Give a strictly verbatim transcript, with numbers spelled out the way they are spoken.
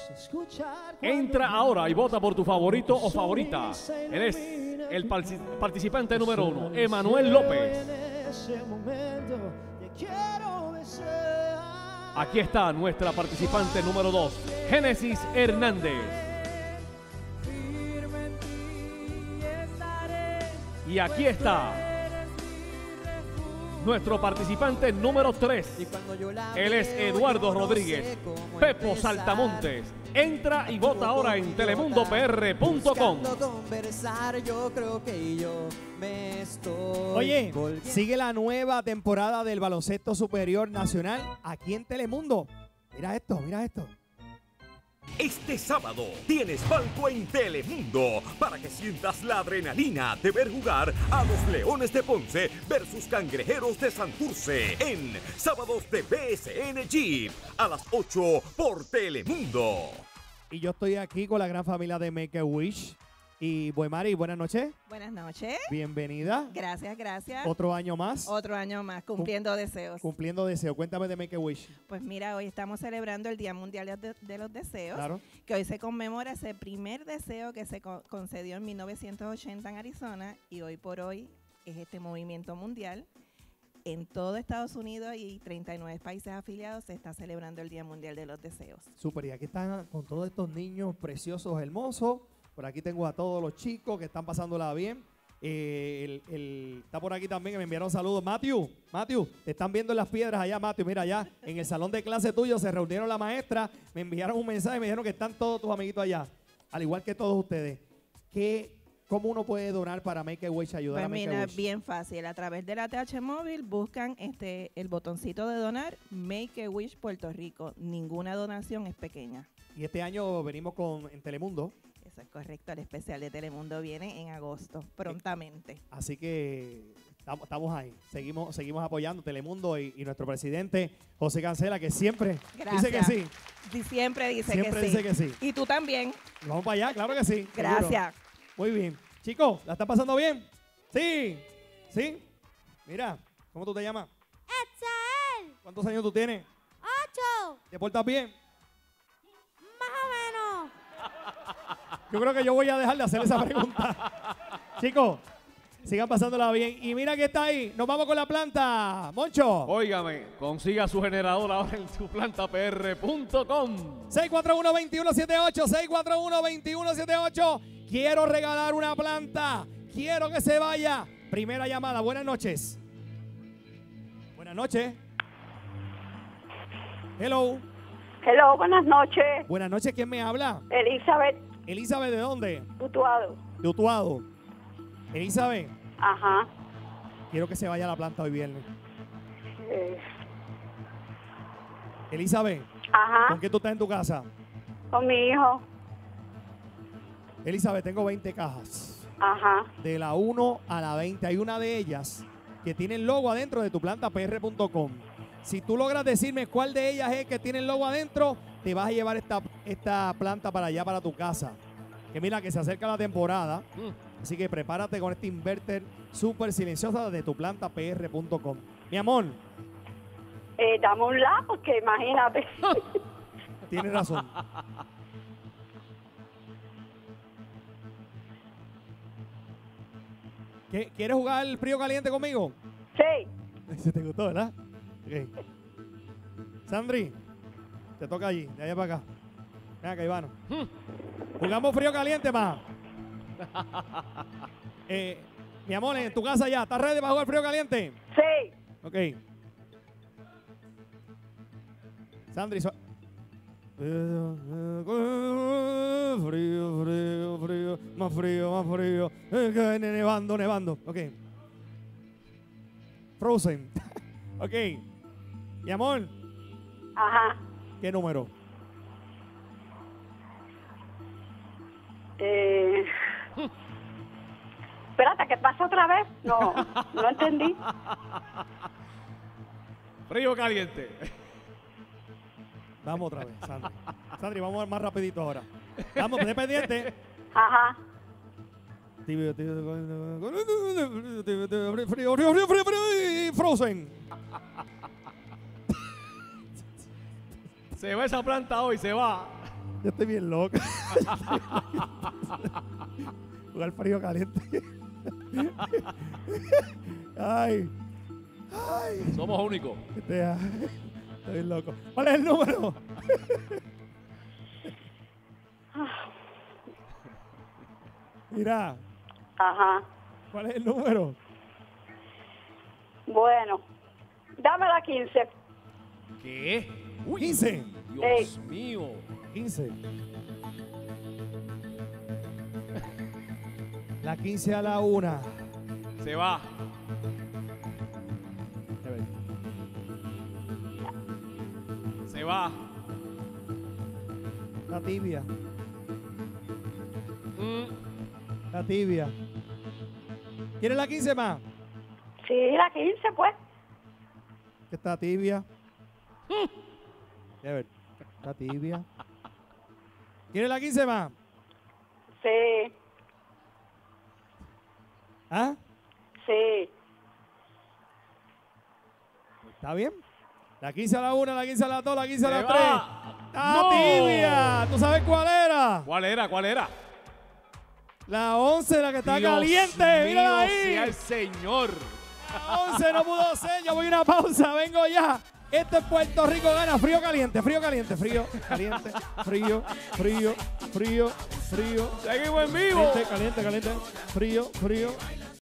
Entra ahora y vota por tu favorito o favorita. Él es el participante número uno, Emanuel López. Aquí está nuestra participante número dos, Génesis Hernández. Y aquí está nuestro participante número tres. Él es Eduardo Rodríguez, Pepo Saltamontes. Entra y vota ahora en telemundo p r punto com. Oye, sigue la nueva temporada del Baloncesto Superior Nacional aquí en Telemundo. Mira esto, mira esto. Este sábado tienes palco en Telemundo para que sientas la adrenalina de ver jugar a los Leones de Ponce versus Cangrejeros de Santurce en Sábados de B S N Jeep a las ocho por Telemundo. Y yo estoy aquí con la gran familia de Make-A-Wish. Y Buemari, buenas noches. Buenas noches. Bienvenida. Gracias, gracias. Otro año más. Otro año más, cumpliendo deseos. Cumpliendo deseos. Cuéntame de Make-A-Wish. Pues mira, hoy estamos celebrando el Día Mundial de, de los Deseos. Claro. Que hoy se conmemora ese primer deseo que se co concedió en mil novecientos ochenta en Arizona. Y hoy por hoy es este movimiento mundial. En todo Estados Unidos y treinta y nueve países afiliados se está celebrando el Día Mundial de los Deseos. Súper. Y aquí están con todos estos niños preciosos, hermosos. Por aquí tengo a todos los chicos que están pasándola bien. Eh, el, el, está por aquí también que me enviaron saludos. Matthew, Matthew, te están viendo en las piedras allá, Matthew. Mira, allá en el salón de clase tuyo se reunieron la maestra, me enviaron un mensaje y me dijeron que están todos tus amiguitos allá, al igual que todos ustedes. ¿Qué, ¿Cómo uno puede donar para Make-A-Wish, ayudar pues a Make-A-Wish? Mira, bien fácil. A través de la T H móvil buscan este el botoncito de donar Make-A-Wish Puerto Rico. Ninguna donación es pequeña. Y este año venimos con en Telemundo. Eso es correcto, el especial de Telemundo viene en agosto, prontamente. Así que estamos, estamos ahí, seguimos, seguimos apoyando Telemundo y, y nuestro presidente José Cancela, que siempre Gracias. dice que sí. Sí, siempre dice Siempre que dice sí. que sí. Y tú también. Y vamos para allá, claro que sí. Gracias. Seguro. Muy bien. Chicos, ¿la están pasando bien? Sí. ¿Sí? Mira, ¿cómo tú te llamas? Etzael. ¿Cuántos años tú tienes? Ocho. ¿Te portas bien? Más o menos. Yo creo que yo voy a dejar de hacer esa pregunta. Chicos, sigan pasándola bien. Y mira que está ahí. Nos vamos con la planta. Moncho. Óigame, consiga su generador ahora en su planta p r punto com. seis cuatro uno, dos uno siete ocho, seis cuatro uno, dos uno siete ocho. Quiero regalar una planta. Quiero que se vaya. Primera llamada. Buenas noches. Buenas noches. Hello. Hello, buenas noches. Buenas noches. ¿Quién me habla? Elizabeth Elizabeth, ¿de dónde? Utuado. De Utuado. Elizabeth, Ajá. quiero que se vaya a la planta hoy viernes. Eh, Elizabeth, ajá. ¿con qué tú estás en tu casa? Con mi hijo. Elizabeth, tengo veinte cajas. Ajá. De la uno a la veinte. Hay una de ellas que tiene el logo adentro de tu planta p r punto com. Si tú logras decirme cuál de ellas es que tiene el logo adentro, te vas a llevar esta, esta planta para allá, para tu casa. Que mira que se acerca la temporada. Así que prepárate con este inverter súper silenciosa de tu planta p r punto com. Mi amor. Eh, dame un lado, porque imagínate. Tienes razón. ¿Qué, ¿Quieres jugar el frío caliente conmigo? Sí. Se te gustó, ¿verdad? Okay. Sandri, te toca allí, de allá para acá. Ven acá, Ivano. Jugamos frío caliente, más. Eh, mi amor, en tu casa ya, ¿estás ready para jugar frío caliente? Sí. Ok. Sandri, so frío, frío, frío, más frío, más frío. Eh, nevando, nevando. Ok. Frozen. Ok. Mi amor. Ajá. ¿Qué número? Eh, espérate, ¿qué pasa otra vez? No, no entendí. Frío caliente. Vamos otra vez, Sandri. Sandri, vamos más rapidito ahora. Vamos, de pendiente. Ajá. Frío, frío, frío, frío, frío y Frozen. Se va esa planta hoy, se va. Yo estoy bien loco. Jugar frío caliente. Ay. Ay. Somos únicos. Este, ah, estoy bien loco. ¿Cuál es el número? Mira, Ajá. ¿cuál es el número? Bueno, dame la quince. ¿Qué? Uy, quince. Dios mío. quince. La quince a la una. Se va. A ver. Se va. La tibia. Mm. La tibia. ¿Quieres la quince más? Sí, la quince, pues. Que está tibia. A ver. Está tibia. ¿Quieres la quince más? Sí, ¿Ah? sí. ¿Está bien? La quince a la una, la quince a la dos, la quince a Se la va. tres. ¡Está ¡No! tibia! ¿Tú sabes cuál era? ¿Cuál era? ¿Cuál era? La once, la que está Dios caliente. mío, Mírala ahí. sea el Señor. La once no pudo ser. Yo voy a una pausa. Vengo ya. Esto es Puerto Rico gana. Frío caliente, frío caliente, frío caliente, frío, frío, frío, frío. Seguimos en vivo. Caliente, caliente, caliente. Frío, frío.